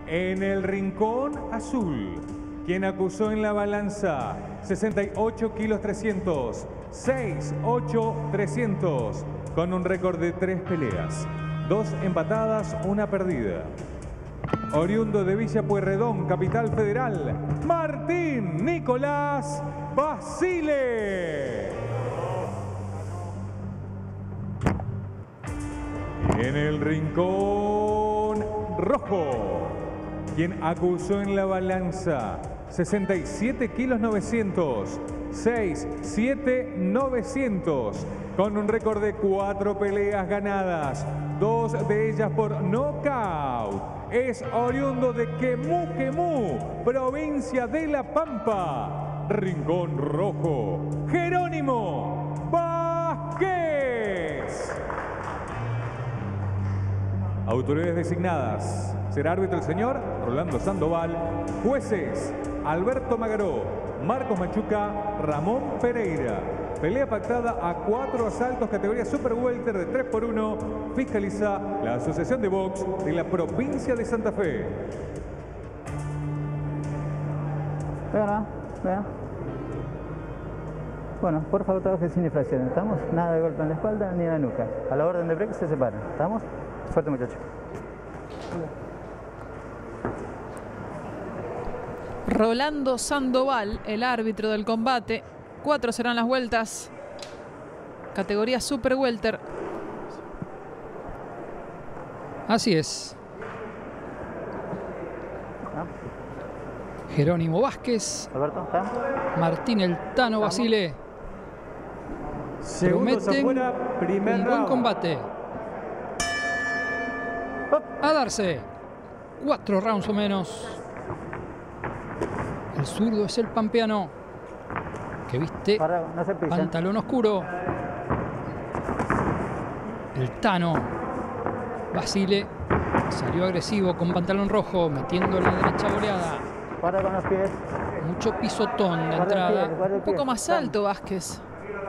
En el rincón azul, quien acusó en la balanza 68 kilos 300, 6, 8, 300, con un récord de 3 peleas, 2 empatadas, 1 perdida. Oriundo de Villa Pueyrredón, Capital Federal, Martín Nicolás Basile. En el rincón rojo, quien acusó en la balanza 67 kilos 900, 6, 7, 900, con un récord de 4 peleas ganadas, 2 de ellas por nocaut. Es oriundo de Quemú, provincia de La Pampa. Rincón rojo, Jerónimo Vázquez. Autoridades designadas. Será árbitro el señor Rolando Sandoval. Jueces: Alberto Magaró, Marcos Machuca, Ramón Pereira. Pelea pactada a 4 asaltos, categoría Super Welter de 3 por 1. Fiscaliza la Asociación de Box de la provincia de Santa Fe. Vea. Bueno, por favor, trabaje sin infracción. ¿Estamos? Nada de golpe en la espalda ni en la nuca. A la orden de break se separan. ¿Estamos? Suerte, muchachos. Rolando Sandoval, el árbitro del combate. 4 serán las vueltas. Categoría Super Welter. Así es. Jerónimo Vázquez. Alberto, ¿está? Martín el Tano Basile. Prometen un buen combate. A darse. 4 rounds o menos. El zurdo es el pampeano, que viste pantalón oscuro. El Tano Basile salió agresivo con pantalón rojo, metiendo la derecha boleada. Para con los pies. Mucho pisotón de entrada. Un poco más alto Vázquez.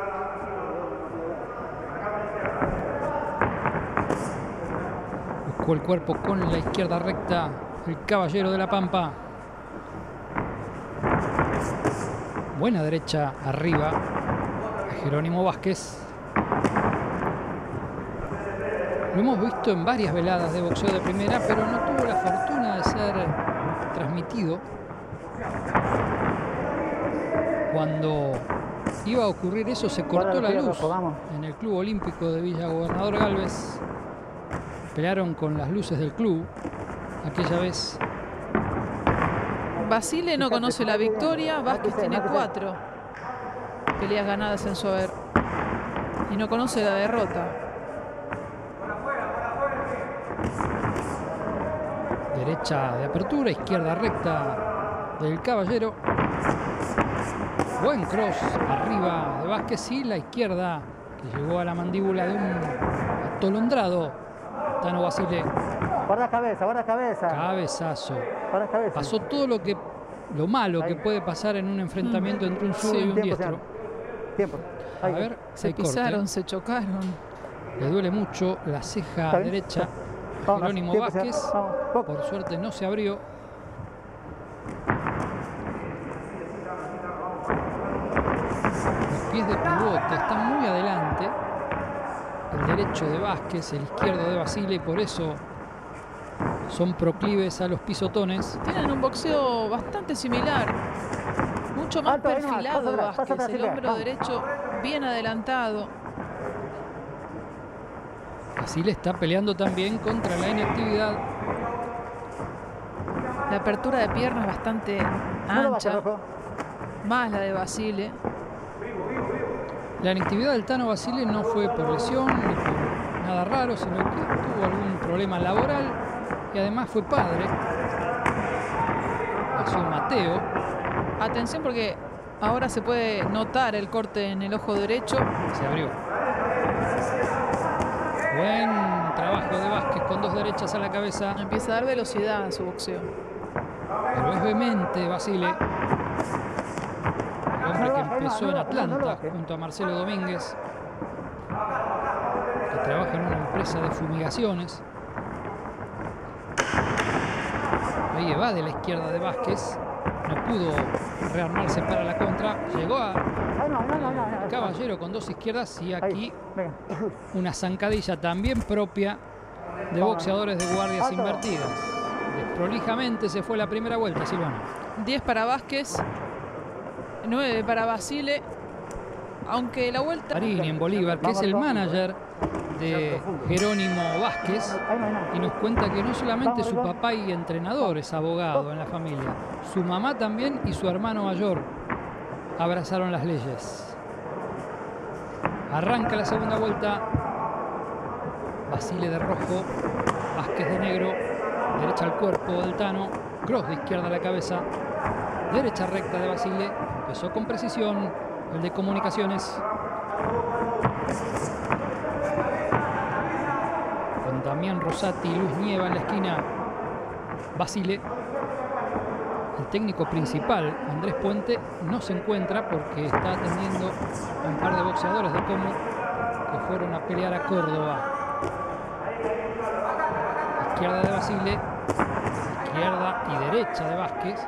Buscó el cuerpo con la izquierda recta el caballero de La Pampa. Buena derecha arriba a Jerónimo Vázquez. Lo hemos visto en varias veladas de boxeo de primera, pero no tuvo la fortuna de ser transmitido. Cuando iba a ocurrir eso, se cortó la luz en el Club Olímpico de Villa Gobernador Galvez. Pelearon con las luces del club aquella vez. Basile no conoce la victoria. Vázquez tiene 4 peleas ganadas en su haber y no conoce la derrota. Derecha de apertura, izquierda recta del caballero. Buen cross arriba de Vázquez y la izquierda que llegó a la mandíbula de un atolondrado Tano Basile. Guarda cabeza. Cabezazo. Cabeza. Pasó todo lo malo que puede pasar en un enfrentamiento entre un zurdo y un diestro. Tiempo. A ver, se pisaron, se chocaron. Le duele mucho la ceja derecha a Jerónimo Vázquez. Por suerte no se abrió. Los pies de pivote están muy adelante. El derecho de Vázquez, el izquierdo de Basile, y por eso son proclives a los pisotones. Tienen un boxeo bastante similar. Mucho más perfilado Vázquez. El hombro derecho bien adelantado. Basile está peleando también contra la inactividad. La apertura de piernas bastante ancha. Más la de Basile. La inactividad del Tano Basile no fue por lesión ni por nada raro, sino que tuvo algún problema laboral y además fue padre. Nació Mateo. Atención porque ahora se puede notar el corte en el ojo derecho. Se abrió. Buen trabajo de Vázquez con 2 derechas a la cabeza. Empieza a dar velocidad a su boxeo. Pero es vehemente Basile. El hombre que empezó en Atlanta junto a Marcelo Domínguez, que trabaja en una empresa de fumigaciones. Ahí evade la izquierda de Vázquez. No pudo rearmarse para la contra. Llegó a Caballero con dos izquierdas y aquí una zancadilla también propia de boxeadores de guardias invertidas. Desprolijamente se fue la primera vuelta, Silvana. 10 para Vázquez, 9 para Basile. Aunque la vuelta... Marini en Bolívar, que es el manager de Jerónimo Vázquez, y nos cuenta que no solamente su papá y entrenador es abogado en la familia, su mamá también y su hermano mayor abrazaron las leyes. Arranca la segunda vuelta. Basile de rojo, Vázquez de negro, derecha al cuerpo del Tano, cross de izquierda a la cabeza, derecha recta de Basile. Empezó con precisión el de Comunicaciones. Con Damián Rosati y Luis Nieva en la esquina, Basile. El técnico principal, Andrés Puente, no se encuentra porque está atendiendo a un par de boxeadores de Como que fueron a pelear a Córdoba. Izquierda de Basile, izquierda y derecha de Vázquez.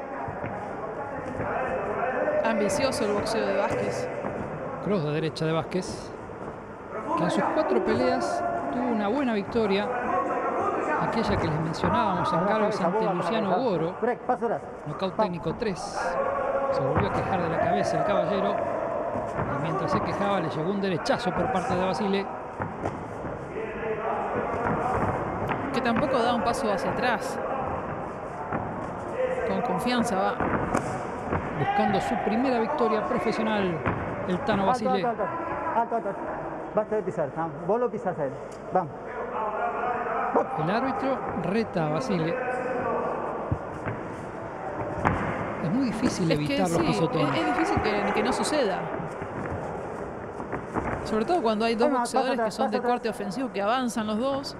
Ambicioso el boxeo de Vázquez. Cross de derecha de Vázquez, que en sus 4 peleas tuvo una buena victoria, aquella que les mencionábamos en Galvez ante Luciano Goro, nocaut técnico 3. Se volvió a quejar de la cabeza el Caballero y mientras se quejaba le llegó un derechazo por parte de Basile, que tampoco da un paso hacia atrás. Con confianza va. Buscando su primera victoria profesional, el Tano Basile. Basta de pisar, vos lo pisás a él. Vamos. El árbitro reta a Basile. Es muy difícil evitar los pisotones. Es difícil que no suceda. Sobre todo cuando hay dos boxeadores que son de corte ofensivo, que avanzan los dos.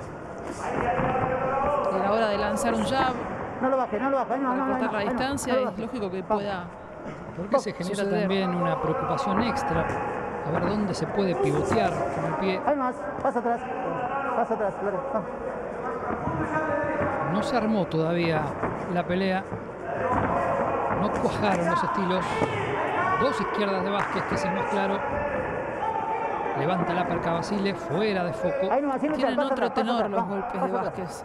Y a la hora de lanzar un jab, no lo baje, para cortar la distancia, es lógico que pueda porque se genera suceder. También una preocupación extra. A ver dónde se puede pivotear con el pie. Hay más, pasa atrás, claro. No se armó todavía la pelea. No cuajaron los estilos. Dos izquierdas de Vázquez, que es el más claro. Levanta la perca Basile, fuera de foco. Tienen otro tenor los golpes de Vázquez.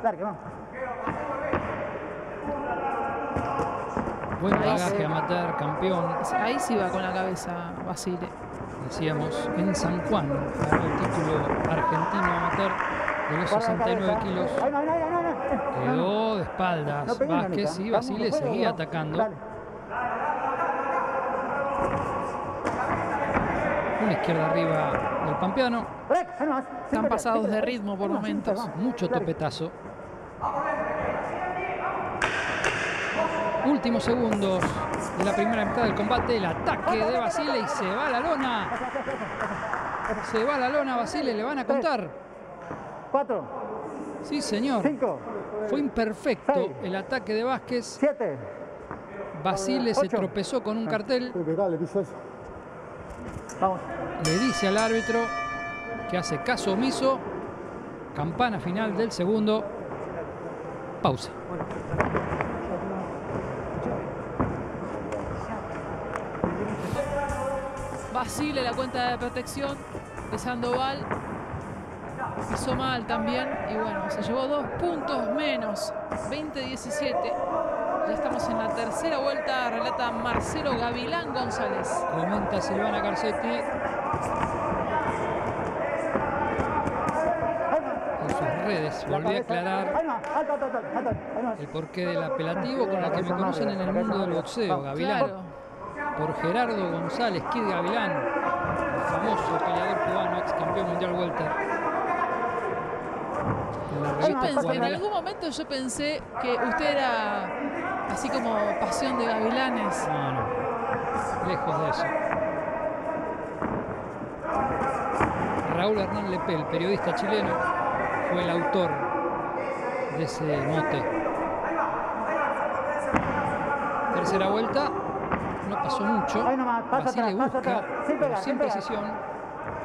Buen bagaje amateur, campeón. Ahí sí va con la cabeza Basile. Decíamos, en San Juan, ganó el título argentino amateur de los 69 kilos. Quedó de espaldas Vázquez y Basile seguía atacando. Una izquierda arriba del pampeano. Están pasados de ritmo por momentos. Mucho topetazo. Últimos segundos de la primera mitad del combate. El ataque de Basile y se va a la lona. Se va a la lona Basile, le van a contar. 4. Sí, señor. 5. Fue imperfecto 6, el ataque de Vázquez. 7. Basile se tropezó con un cartel. Vamos. Le dice al árbitro que hace caso omiso. Campana final del segundo. Pausa. Basile, la cuenta de protección de Sandoval. Pisó mal también y bueno, se llevó 2 puntos menos. 20-17. Ya estamos en la tercera vuelta, relata Marcelo Gavilán González. Comenta Silvana Garcetti. En sus redes volví a aclarar el porqué del apelativo con la que me conocen en el mundo del boxeo. Gavilán. Claro. Por Gerardo González Kid Gavilán, el famoso peleador cubano, ex campeón mundial welter. En algún momento yo pensé que usted era así como Pasión de Gavilanes. No, lejos de eso. Raúl Hernán Lepel, periodista chileno, fue el autor de ese mote. Tercera vuelta. No pasó mucho. Basile busca, pero sin precisión.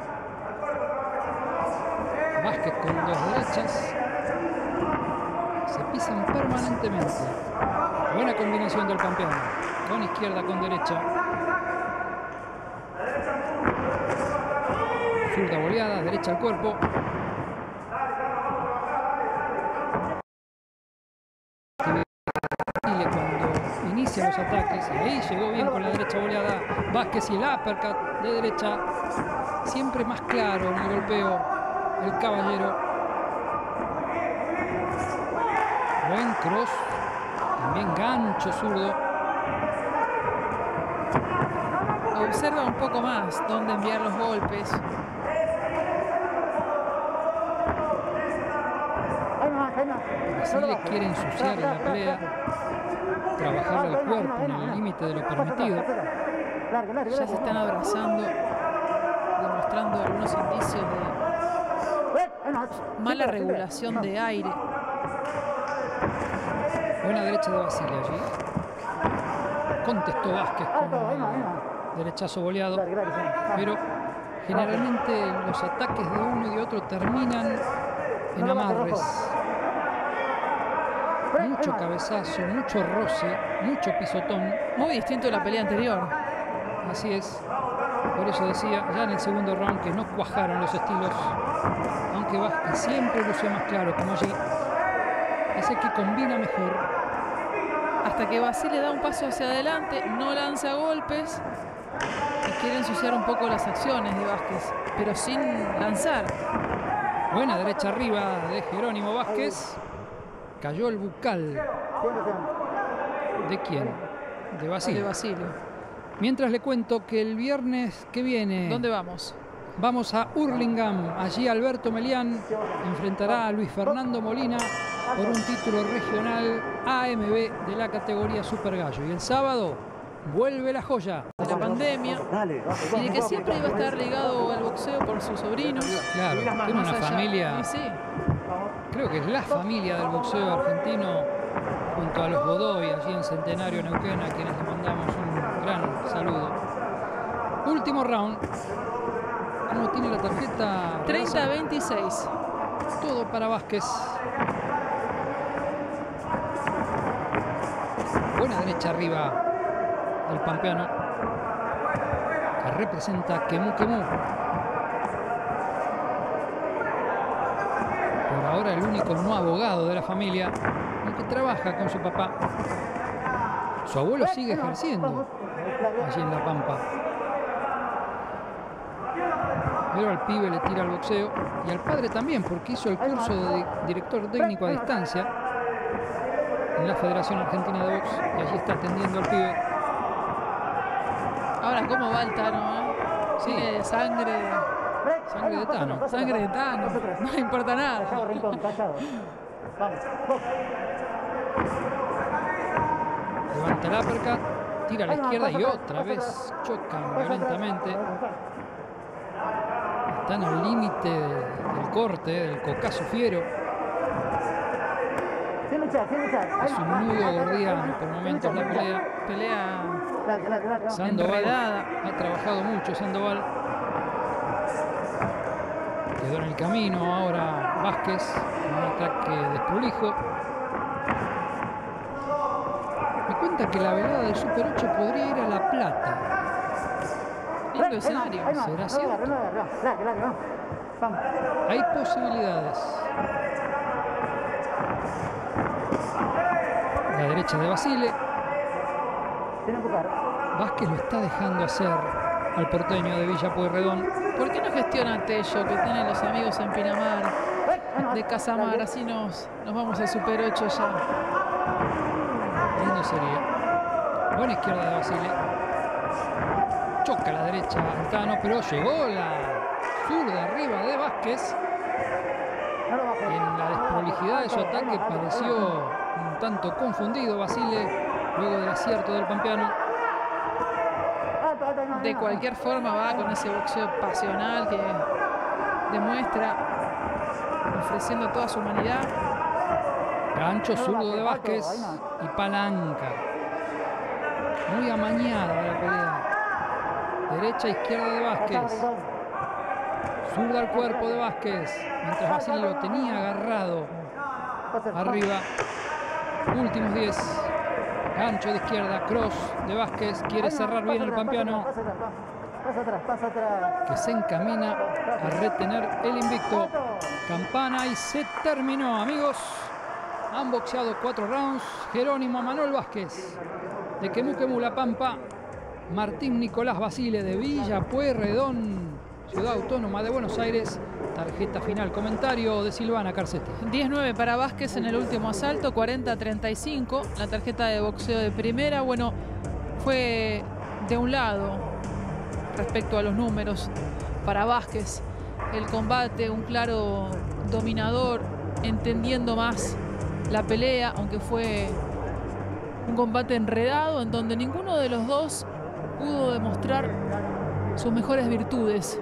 Vázquez con 2 derechas. Se pisan permanentemente. Buena combinación del campeón. Con izquierda, con derecha. Zurda boleada, derecha al cuerpo. Cuando inicia los ataques, y ahí llegó bien con la derecha boleada Vázquez y el uppercut de derecha. Siempre más claro en el golpeo el caballero. Buen cross. También gancho zurdo. Observa un poco más dónde enviar los golpes. Basile quiere ensuciar la pelea, trabajar el cuerpo en el límite de lo permitido. Ya se están abrazando, demostrando algunos indicios de mala regulación de aire. Buena derecha de Basile allí. Contestó Vázquez con el derechazo boleado, pero generalmente los ataques de uno y de otro terminan en amarres. Mucho cabezazo, mucho roce, mucho pisotón. Muy distinto de la pelea anterior. Así es. Por eso decía, ya en el segundo round, que no cuajaron los estilos. Aunque Vázquez siempre lució más claro, como allí. Es el que combina mejor. Hasta que Basile da un paso hacia adelante, no lanza golpes y quiere ensuciar un poco las acciones de Vázquez, pero sin lanzar. Buena derecha arriba de Jerónimo Vázquez. Cayó el bucal. ¿De quién? De Basile. De Basile. Mientras le cuento que el viernes que viene... ¿Dónde vamos? Vamos a Hurlingham. Allí Alberto Melián enfrentará a Luis Fernando Molina por un título regional AMB de la categoría Super Gallo. Y el sábado vuelve la joya. De la pandemia y de que siempre iba a estar ligado al boxeo por sus sobrinos. Claro, tiene una familia... Y sí. Creo que es la familia del boxeo argentino, junto a los Godoy, allí en Centenario, Neuquén, a quienes le mandamos un gran saludo. Último round. ¿Cómo tiene la tarjeta? 30-26. Todo para Vázquez. Buena derecha arriba del pampeano, que representa Kemu Kemu. Por ahora el único no abogado de la familia, aunque trabaja con su papá. Su abuelo sigue ejerciendo allí en La Pampa. Pero al pibe le tira al boxeo y al padre también, porque hizo el curso de director técnico a distancia en la Federación Argentina de Box y allí está atendiendo al pibe. Ahora, ¿cómo va el Tano? Sí. Tiene sangre de Tano. Sangre de Tano. No le importa nada. Levanta el uppercut, tira a la izquierda y otra vez chocan violentamente. Están al límite del corte, del cocazo fiero. Es un nudo gordiano por momentos la pelea. Sandoval enredada. ha trabajado mucho, Sandoval. Quedó en el camino ahora Vázquez, un ataque desprolijo. Me cuenta que la velada del Super 8 podría ir a La Plata. Lindo escenario. ¿Será cierto? Hay posibilidades. La derecha de Basile. Vázquez lo está dejando hacer al porteño de Villa Pueyrredón. ¿Por qué no gestiona Tello, que tiene los amigos en Pinamar, de Casamar? Así nos vamos al Super 8 ya. Lindo sería. Buena izquierda de Basile. Choca a la derecha Tano, pero llegó la zurda arriba de Vázquez. En la desprolijidad de su ataque pareció un tanto confundido Basile luego del acierto del pampeano. De cualquier forma va con ese boxeo pasional que demuestra, ofreciendo toda su humanidad. Gancho zurdo de Vázquez y palanca. Muy amañada la pelea. Derecha, izquierda de Vázquez. Zurda al cuerpo de Vázquez. Mientras Basile lo tenía agarrado arriba. Últimos 10. Gancho de izquierda, cross de Vázquez. Quiere cerrar bien el pampeano. Pasa atrás. Que se encamina a retener el invicto. Campana y se terminó, amigos. Han boxeado 4 rounds. Jerónimo Manuel Vázquez de Quemuquemú, La Pampa. Martín Nicolás Basile de Villa Pueyrredón, Ciudad Autónoma de Buenos Aires. Tarjeta final, comentario de Silvana Carcetti. 10-9 para Vázquez en el último asalto, 40-35. La tarjeta de boxeo de primera, bueno, fue de un lado respecto a los números para Vázquez. El combate, un claro dominador, entendiendo más la pelea, aunque fue un combate enredado en donde ninguno de los dos pudo demostrar sus mejores virtudes.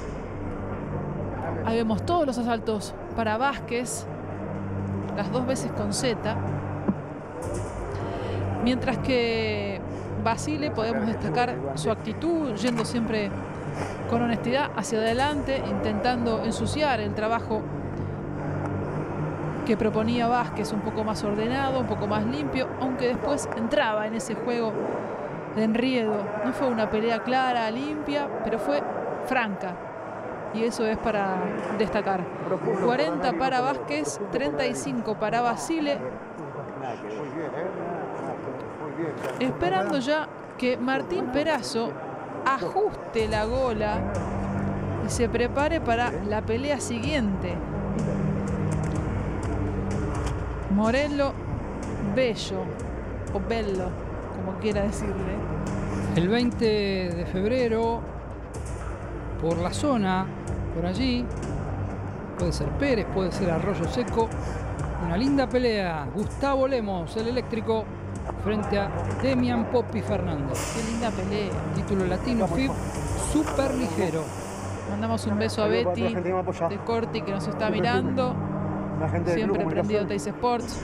Ahí vemos todos los asaltos para Vázquez, las 2 veces con Z. Mientras que Basile podemos destacar su actitud, yendo siempre con honestidad hacia adelante, intentando ensuciar el trabajo que proponía Vázquez, un poco más ordenado, un poco más limpio, aunque después entraba en ese juego de enriedo. No fue una pelea clara, limpia, pero fue franca. Y eso es para destacar. 40 para Vázquez, 35 para Basile. Esperando ya que Martín Perazo ajuste la gola y se prepare para la pelea siguiente. Morello Bello, o Bello, como quiera decirle. El 20 de febrero, por la zona, por allí, puede ser Pérez, puede ser Arroyo Seco. Una linda pelea. Gustavo Lemos, el eléctrico, frente a Demian Popi Fernández. Qué linda pelea. Título latino FIB super ligero. Mandamos un beso a Betty de Corti, que nos está mirando. Siempre prendido Teis Sports.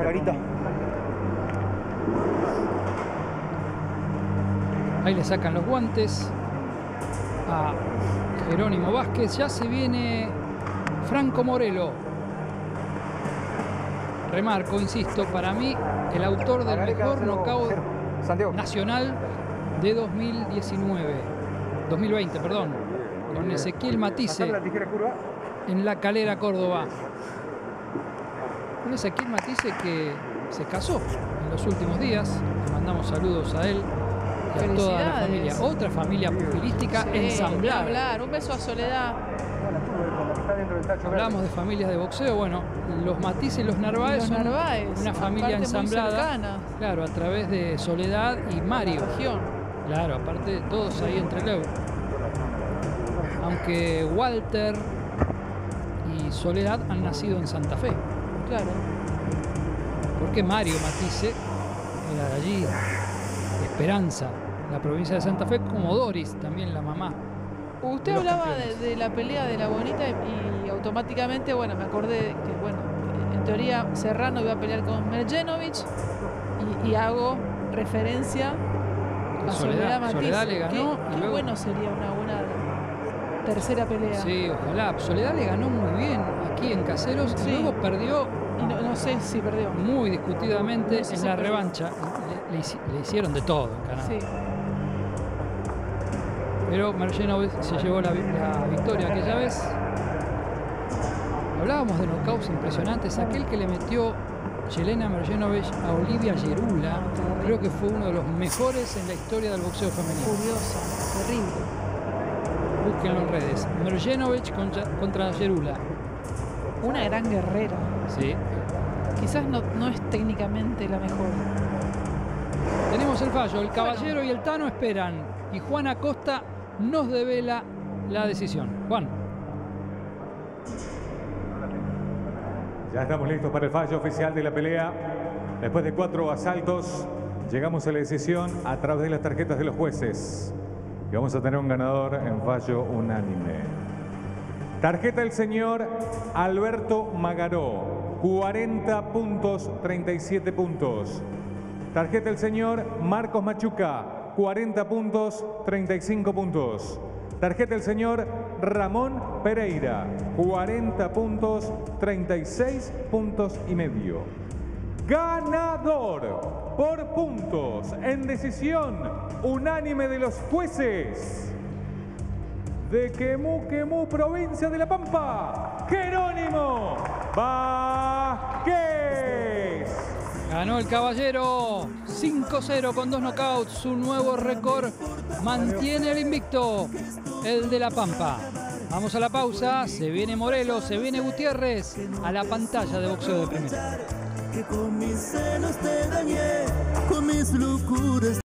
Ahí le sacan los guantes a Jerónimo Vázquez. Ya se viene Franco Morello. Remarco, insisto, para mí el autor del mejor knockout nacional de 2020, perdón, con Ezequiel Matisse en La Calera, Córdoba. Un Ezequiel Matisse que se casó en los últimos días. Le mandamos saludos a él y a toda la familia. Otra familia pugilística ensamblada. Un beso a Soledad. Hablamos de familias de boxeo. Bueno, los Matisse y los Narváez son una familia ensamblada. Claro, a través de Soledad y Mario. Claro, aparte de todos ahí entre Leu. Aunque Walter y Soledad han nacido en Santa Fe. Claro. Porque Mario Matisse era de allí, de Esperanza, la provincia de Santa Fe, como Doris, también la mamá. Usted hablaba de la pelea de la Bonita y automáticamente, bueno, me acordé que, bueno, en teoría Serrano iba a pelear con Mergenovich y hago referencia a Soledad Matisse. Soledad le ganó. Qué bueno sería una buena tercera pelea. Sí, ojalá. Soledad le ganó muy bien aquí en Caseros y luego perdió. Y no sé si perdió. Muy discutidamente en la revancha. Le hicieron de todo en Canadá. Sí. Pero Mergenovich se llevó la victoria aquella vez. Hablábamos de knockouts impresionantes. Aquel que le metió Jelena Mergenovich a Olivia Gerula, creo que fue uno de los mejores en la historia del boxeo femenino. Furiosa, terrible. Búsquenlo en redes. Mergenovich contra Gerula. Una gran guerrera. Sí. Quizás no es técnicamente la mejor. Tenemos el fallo. El Caballero y el Tano esperan. Y Juan Acosta nos devela la decisión. Juan. Ya estamos listos para el fallo oficial de la pelea. Después de 4 asaltos, llegamos a la decisión a través de las tarjetas de los jueces. Y vamos a tener un ganador en fallo unánime. Tarjeta del señor Alberto Magaró, 40 puntos, 37 puntos. Tarjeta del señor Marcos Machuca, 40 puntos, 35 puntos. Tarjeta del señor Ramón Pereira. 40 puntos, 36 puntos y medio. Ganador por puntos en decisión unánime de los jueces de Quemú, provincia de La Pampa, Jerónimo Vázquez. Ganó el caballero 5-0 con 2 knockouts, su nuevo récord, mantiene el invicto, el de La Pampa. Vamos a la pausa, se viene Morelos, se viene Gutiérrez a la pantalla de Boxeo de Primera. Que con mis celos te dañé, con mis locuras.